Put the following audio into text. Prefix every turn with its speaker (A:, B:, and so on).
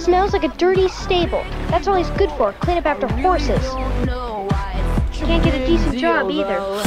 A: smells like a dirty stable. That's all he's good for, clean up after horses. Can't get a decent job either.